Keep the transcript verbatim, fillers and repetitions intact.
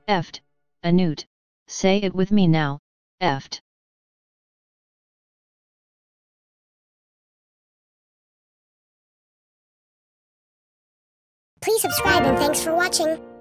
Eft, a newt. Say it with me now, eft. Please subscribe and thanks for watching.